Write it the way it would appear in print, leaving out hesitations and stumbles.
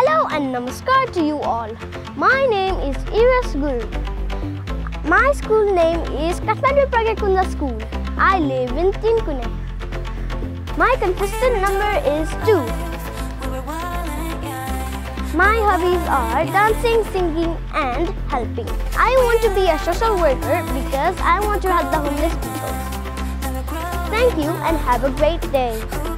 Hello and namaskar to you all. My name is Eros Gurung. My school name is Kathmandu Pragakunda School. I live in Tinkune. My contestant number is 2. My hobbies are dancing, singing and helping. I want to be a social worker because I want to help the homeless people. Thank you and have a great day.